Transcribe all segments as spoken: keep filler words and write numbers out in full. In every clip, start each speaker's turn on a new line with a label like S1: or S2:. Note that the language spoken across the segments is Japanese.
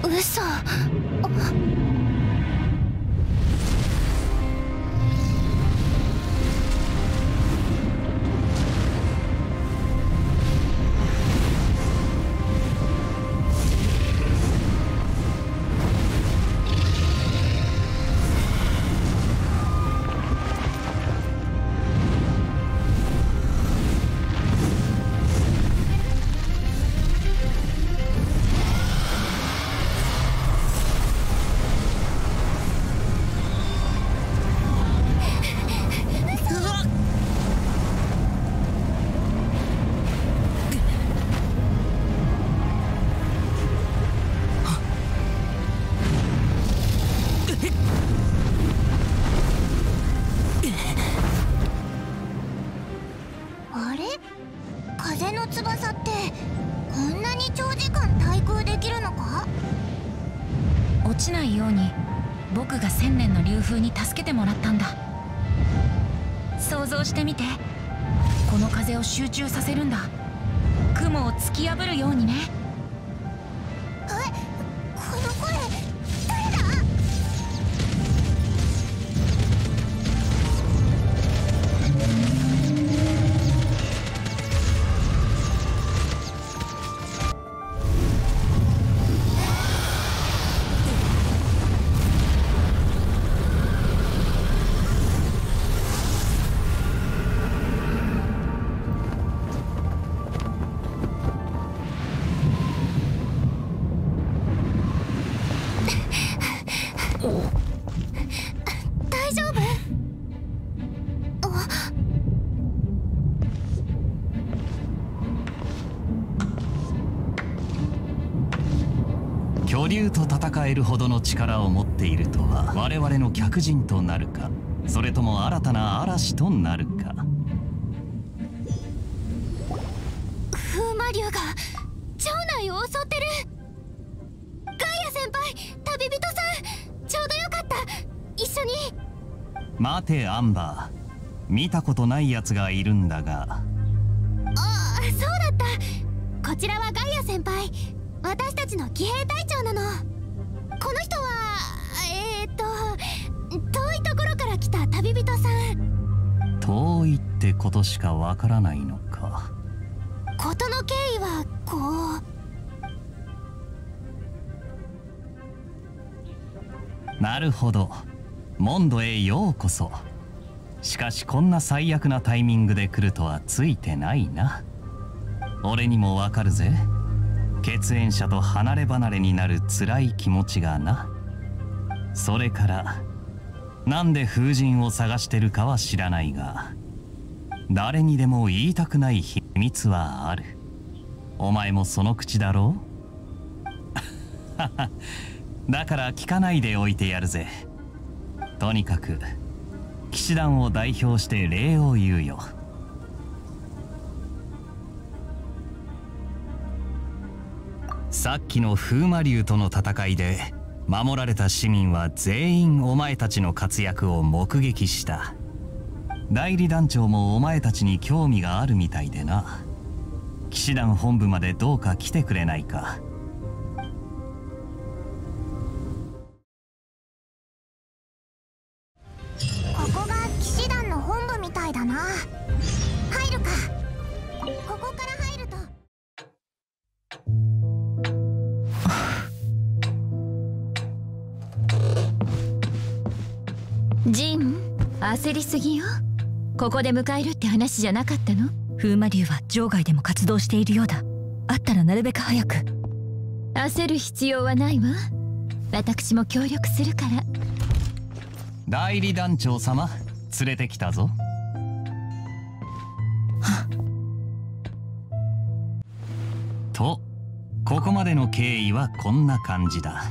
S1: 嘘。あれ？風の翼ってこんなに長時間対空できるのか？
S2: 落ちないように僕が千年の竜風に助けてもらったんだ。想像してみて、この風を集中させるんだ。雲を突き破るようにね。
S1: え、この声誰だ？大丈夫？
S3: 巨竜と戦えるほどの力を持っているとは、我々の客人となるか、それとも新たな嵐となるか。
S1: 風魔竜が城内を襲ってる。ガイア先輩、旅人さん、ちょうどよかった、一緒に。
S3: 待てアンバー、見たことないやつがいるんだが。
S1: ああ、そうだった。こちらはガイア先輩、私たちの騎兵隊長なの。この人はえー、っと遠いところから来た旅人さん。
S3: 遠いってことしかわからないのか。
S1: 事の経緯はこ
S3: う。なるほど、モンドへようこそ。しかしこんな最悪なタイミングで来るとはついてないな。俺にもわかるぜ、血縁者と離れ離れになる辛い気持ちがな。それからなんで風神を探してるかは知らないが、誰にでも言いたくない秘密はある。お前もその口だろうだから聞かないでおいてやるぜ。とにかく騎士団を代表して礼を言うよ。さっきの風魔竜との戦いで守られた市民は全員お前たちの活躍を目撃した。代理団長もお前たちに興味があるみたいでな。騎士団本部までどうか来てくれないか。
S1: ここが騎士団の本部みたいだな。入るか。ここから入ると。
S2: ジン、焦りすぎよ。ここで迎えるって話じゃなかったの？
S4: 風魔竜は場外でも活動しているようだ。あったらなるべく早く。
S2: 焦る必要はないわ。私も協力するから。
S3: 代理団長様、連れてきたぞ。と、ここまでの経緯はこんな感じだ。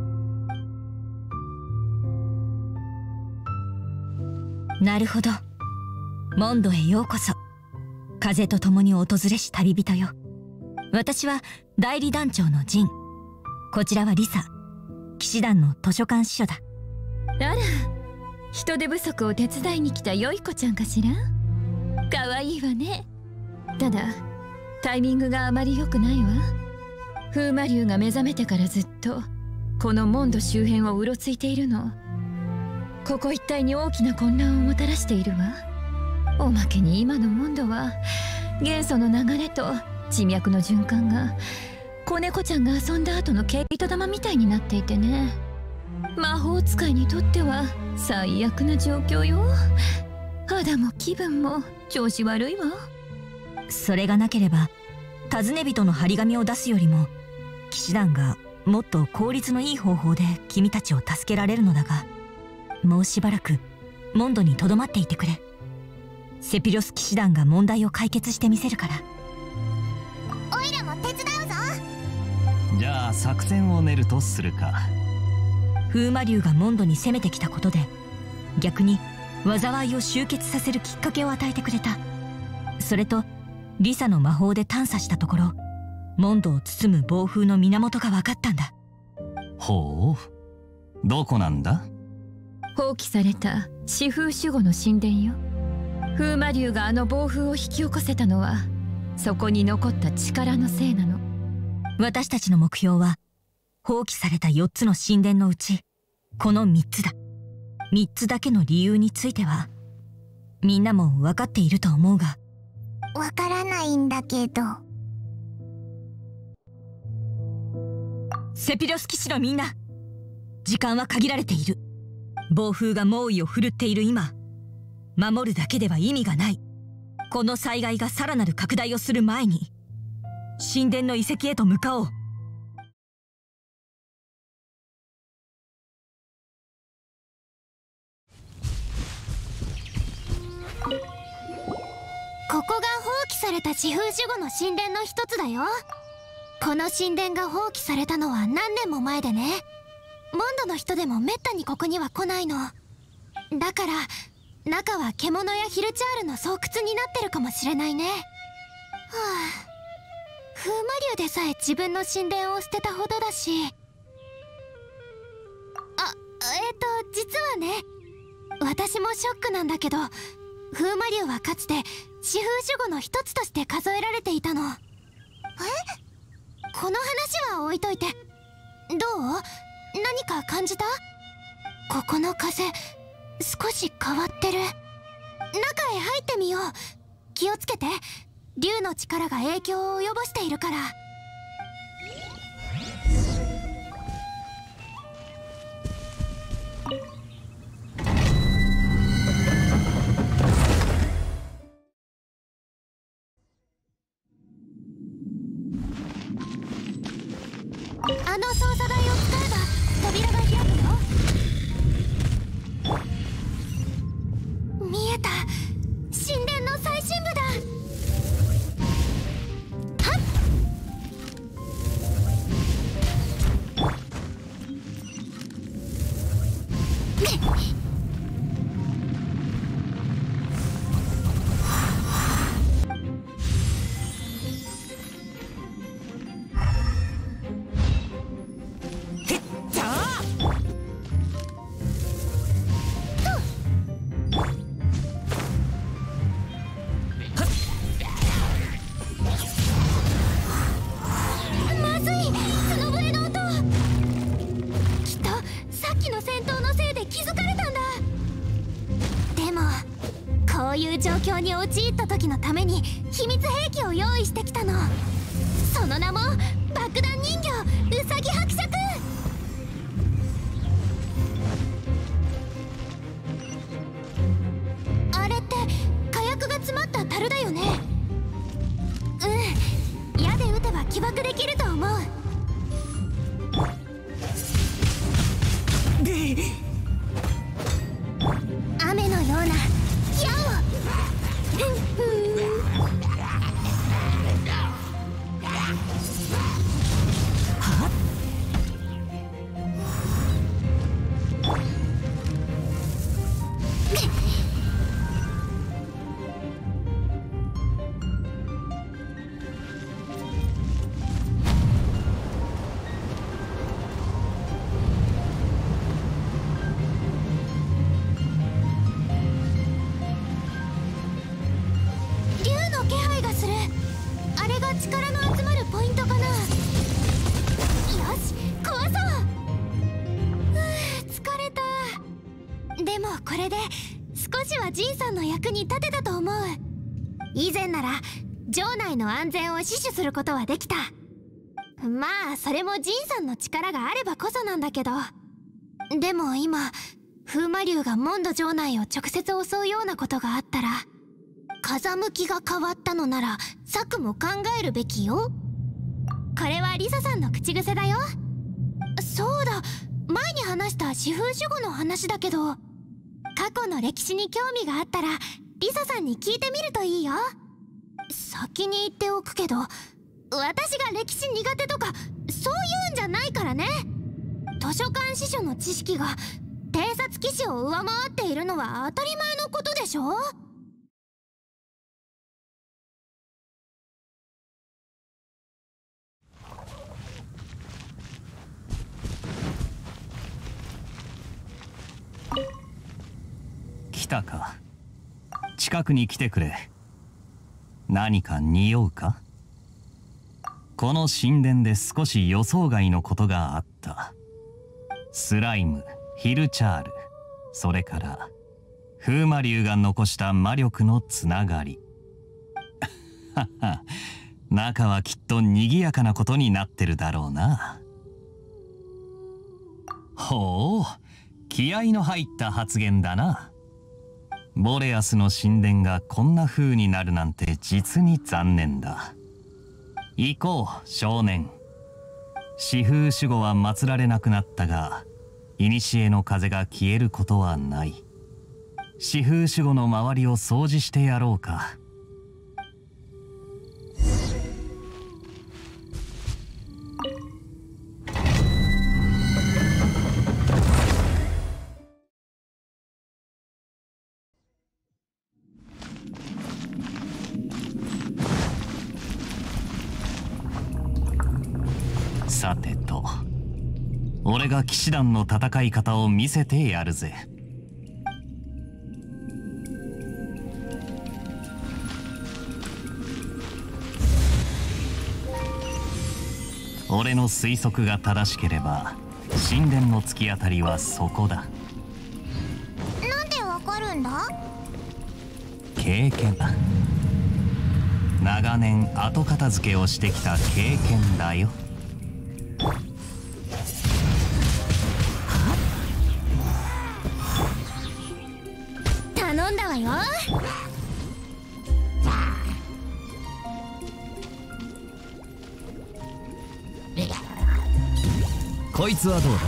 S4: なるほど。モンドへようこそ。風と共に訪れし旅人よ。私は代理団長のジン。こちらはリサ、騎士団の図書館司書だ。
S2: あら、人手不足を手伝いに来た良い子ちゃんかしら。かわいいわね。ただタイミングがあまり良くないわ。風魔竜が目覚めてからずっと
S5: このモンド周辺をうろついているの。ここ一帯に大きな混乱をもたらしているわ。おまけに今のモンドは元素の流れと地脈の循環が子猫ちゃんが遊んだ後の毛糸玉みたいになっていてね。魔法使いにとっては最悪な状況よ。肌も気分も調子悪いわ。
S4: それがなければ尋ね人の張り紙を出すよりも騎士団がもっと効率のいい方法で君たちを助けられるのだが、もうしばらくモンドにとどまっていてくれ。セピロス騎士団が問題を解決してみせるから。
S1: オイラも手伝うぞ。
S3: じゃあ作戦を練るとするか。
S4: 風魔竜がモンドに攻めてきたことで逆に災いを集結させるきっかけを与えてくれた。それとリサの魔法で探査したところ、モンドを包む暴風の源が分かったんだ。
S3: ほう、どこなんだ？
S5: 放棄された四風守護の神殿よ。風魔竜があの暴風を引き起こせたのはそこに残った力のせいなの。
S4: 私たちの目標は放棄されたよっつの神殿のうちこのみっつだ。みっつだけの理由についてはみんなも分かっていると思うが。
S1: わからないんだけど。
S4: セピロス騎士のみんな、時間は限られている。暴風が猛威を振るっている今、守るだけでは意味がない。この災害がさらなる拡大をする前に神殿の遺跡へと向かおう。
S1: ここが放棄された四風守護の神殿の一つだよ。この神殿が放棄されたのは何年も前でね。モンドの人でもめったにここには来ないの。だから中は獣やヒルチャールの巣窟になってるかもしれないね。はあ、風魔竜でさえ自分の神殿を捨てたほどだし。あ、えっと実はね、私もショックなんだけど、風魔竜はかつて四風守護の一つとして数えられていたの。え？この話は置いといて、どう？何か感じた？ここの風少し変わってる。中へ入ってみよう。気をつけて、竜の力が影響を及ぼしているから。あの操作台を使えば扉が開くよ。見えた、神殿の最深部だ。はっ。こういう状況に陥った時のために秘密兵器を用意してきたの。その名も爆弾人形ウサギ伯爵。あれって火薬が詰まった樽だよね。うん、矢で撃てば起爆できると思う。雨のような矢を。 これで少しはジンさんの役に立てたと思う。以前なら城内の安全を死守することはできた。まあそれもジンさんの力があればこそなんだけど、でも今風魔竜がモンド城内を直接襲うようなことがあったら、風向きが変わったのなら策も考えるべきよ。これはリサさんの口癖だよ。そうだ、前に話した四風守護の話だけど、過去の歴史に興味があったらリサさんに聞いてみるといいよ。先に言っておくけど、私が歴史苦手とかそういうんじゃないからね。図書館司書の知識が偵察騎士を上回っているのは当たり前のことでしょ。
S3: 来たか。近くに来てくれ。何か匂うか。この神殿で少し予想外のことがあった。スライム、ヒルチャール、それから風魔竜が残した魔力のつながり。はは、中はきっと賑やかなことになってるだろうな。ほう、気合の入った発言だな。ボレアスの神殿がこんな風になるなんて実に残念だ。行こう少年。四風守護は祀られなくなったが、古の風が消えることはない。四風守護の周りを掃除してやろうか。さてと、俺が騎士団の戦い方を見せてやるぜ。俺の推測が正しければ神殿の突き当たりはそこだ。
S1: なんでわかるんだ？
S3: 経験だ。長年後片付けをしてきた経験だよ。
S1: 頼んだわよ。
S3: こいつはどう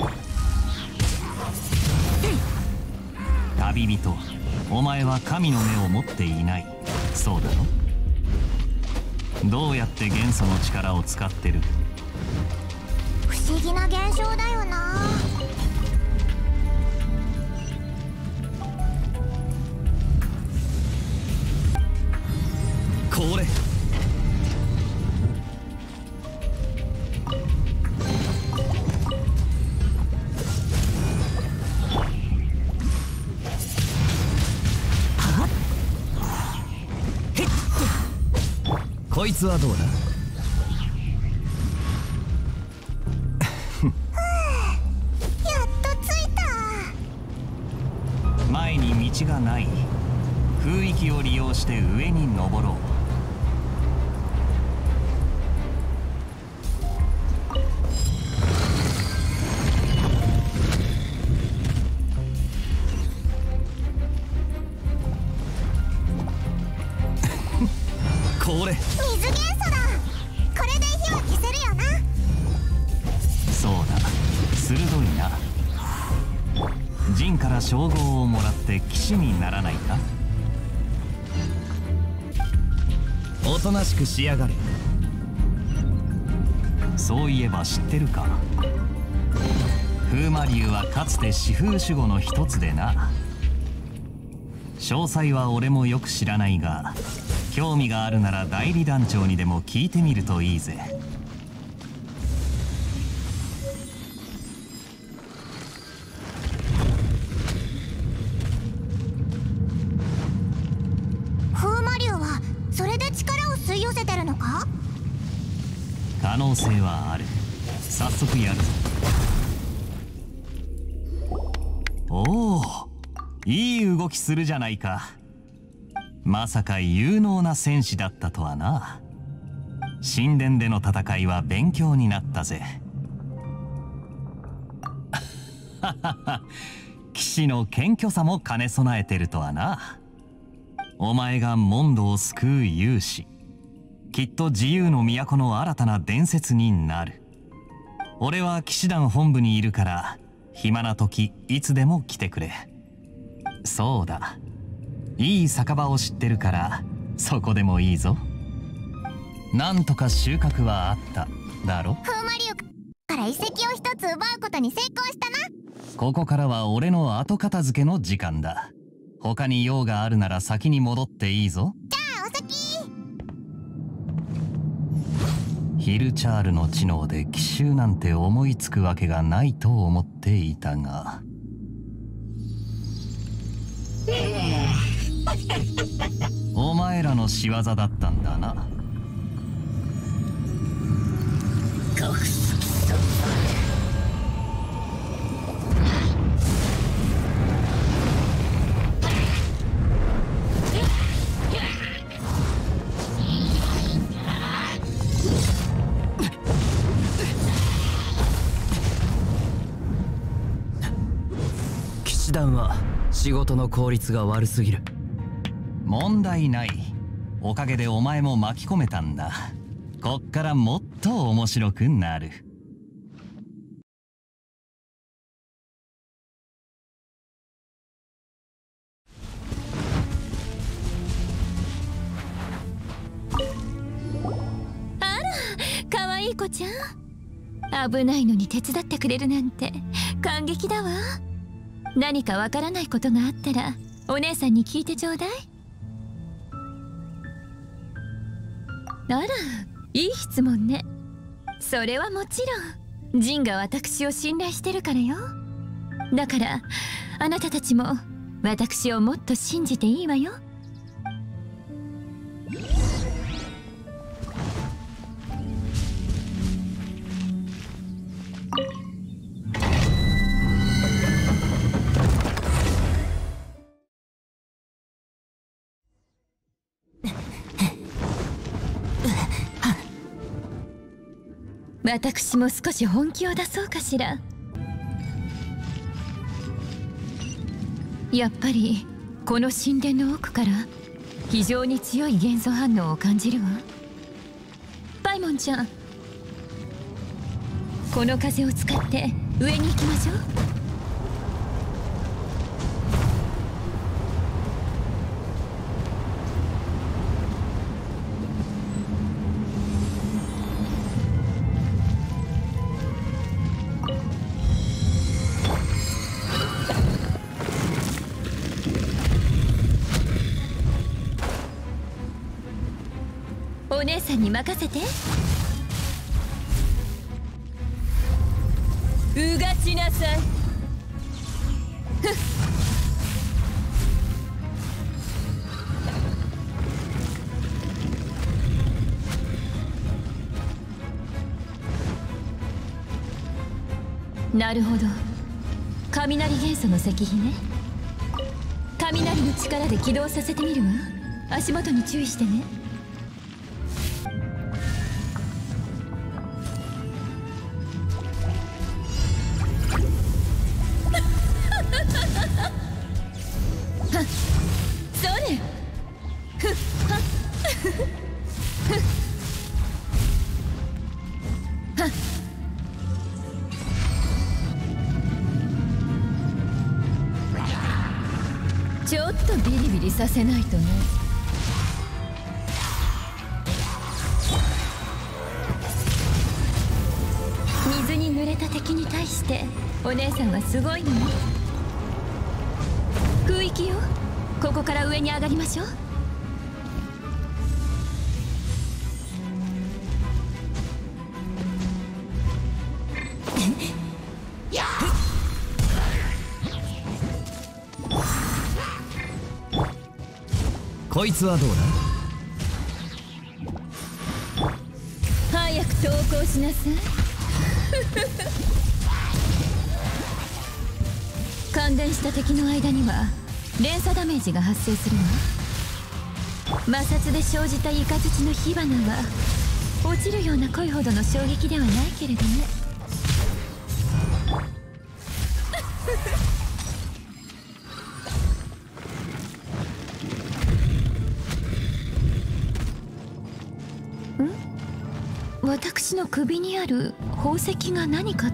S3: だ？旅人、お前は神の目を持っていない。そうだろ？どうやって元素の力を使ってる？
S1: 不思議な現象だよな。
S3: これこいつはどうだ？
S1: やっと着いた。
S3: 前に道がない。空域を利用して上に登ろう。これ
S1: 水元素だ。これで火は消せるよな。
S3: そうだ、鋭いな。ジンから称号をもらって騎士にならないか？おとなしくしやがれ。そういえば知ってるか？風魔竜はかつて四風守護の一つでな。詳細は俺もよく知らないが、興味があるなら代理団長にでも聞いてみるといいぜ。
S1: 風魔竜はそれで力を吸い寄せてるのか？
S3: 可能性はある。早速やるぞ。おお、 いい動きするじゃないか。まさか有能な戦士だったとはな。神殿での戦いは勉強になったぜ。騎士の謙虚さも兼ね備えてるとはな。お前がモンドを救う勇士、きっと自由の都の新たな伝説になる。俺は騎士団本部にいるから、暇な時いつでも来てくれ。そうだ、いい酒場を知ってるからそこでもいいぞ。なんとか収穫はあっただろ。
S1: 風魔竜から遺跡を一つ奪うことに成功したな。
S3: ここからは俺の後片付けの時間だ。他に用があるなら先に戻っていいぞ。
S1: じゃあお先。
S3: ヒルチャールの知能で奇襲なんて思いつくわけがないと思っていたがお前らの仕業だったんだな。
S6: 騎士団は仕事の効率が悪すぎる。
S3: 問題ない。おかげでお前も巻き込めたんだ。こっからもっと面白くなる。
S5: あら、かわいい子ちゃん。危ないのに手伝ってくれるなんて感激だわ。何かわからないことがあったらお姉さんに聞いてちょうだい。あら、いい質問ね。それはもちろんジンが私を信頼してるからよ。だからあなたたちも私をもっと信じていいわよ。私も少し本気を出そうかしら。やっぱりこの神殿の奥から非常に強い元素反応を感じるわ。パイモンちゃん、この風を使って上に行きましょう。お姉さんに任せて。うがちなさい。なるほど、雷元素の石碑ね。雷の力で起動させてみるわ。足元に注意してね。ちょっとビリビリさせないとね。水に濡れた敵に対してお姉さんはすごいのね。空域よ、ここから上に上がりましょう。
S6: こいつはどう
S5: だ。早く投降しなさい。感電した敵の間には連鎖ダメージが発生するわ。摩擦で生じたイカズチの火花は落ちるような濃いほどの衝撃ではないけれどね。ん？私の首にある宝石が何かって？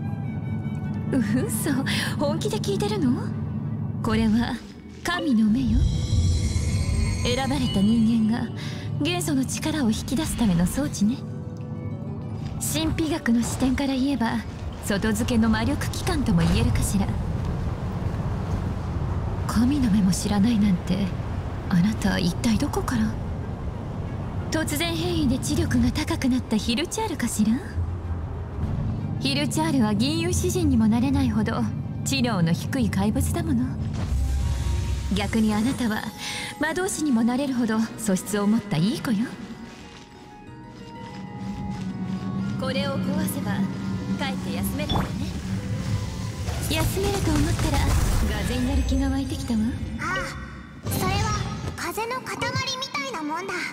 S5: 嘘、本気で聞いてるの？これは神の目よ。選ばれた人間が元素の力を引き出すための装置ね。神秘学の視点から言えば外付けの魔力機関とも言えるかしら。神の目も知らないなんて、あなた一体どこから？突然変異で知力が高くなったヒルチャールかしら。ヒルチャールは銀融詩人にもなれないほど知能の低い怪物だもの。逆にあなたは魔導士にもなれるほど素質を持ったいい子よ。これを壊せば帰って休めるからね。休めると思ったらガゼになる気が湧いてきたわ。
S1: ああ、それは風の塊みたいなもんだ。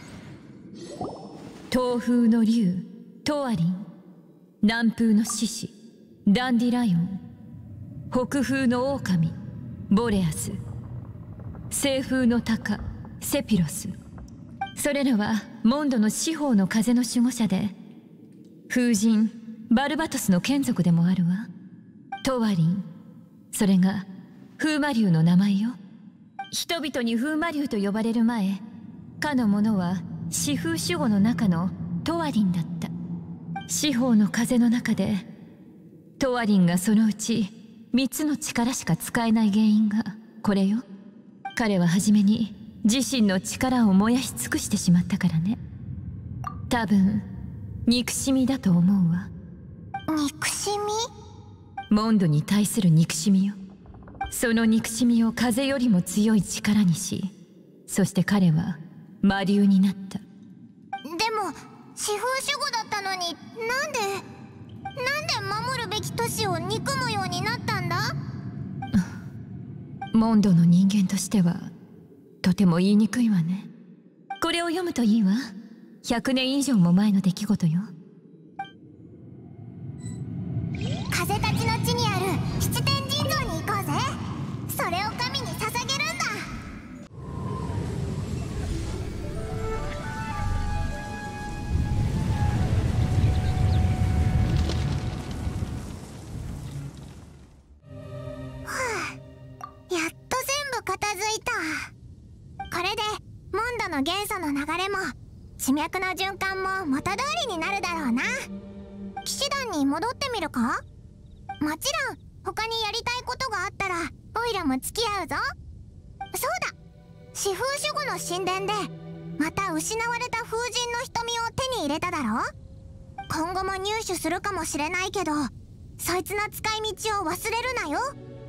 S5: 東風の竜トアリン、南風の獅子ダンディライオン、北風の狼ボレアス、西風の鷹セピロス。それらはモンドの四方の風の守護者で、風神バルバトスの眷属でもあるわ。トワリン、それが風魔竜の名前よ。人々に風魔竜と呼ばれる前、かの者は四風守護の中のトワリンだった。四方の風の中でトワリンがそのうち三つの力しか使えない原因がこれよ。彼は初めに自身の力を燃やし尽くしてしまったからね。多分憎しみだと思うわ。
S1: 憎しみ？
S5: モンドに対する憎しみよ。その憎しみを風よりも強い力にし、そして彼は魔竜になった。
S1: でも四風守護だったのに、なんでなんで守るべき都市を憎むようになったんだ？
S5: モンドの人間としてはとても言いにくいわね。これを読むといいわ。ひゃくねん以上も前の出来事よ。
S1: 風たちの地にある七天神像に行こうぜ。それを神に捧げるんだ。はあ、やっと全部片付いた。これでモンドの元素の流れも地脈の循環も元通りになるだろうな。騎士団に戻ってみるか？もちろん他にやりたいことがあったらオイラも付き合うぞ。そうだ、四風守護の神殿でまた失われた風神の瞳を手に入れただろ。今後も入手するかもしれないけど、そいつの使い道を忘れるなよ。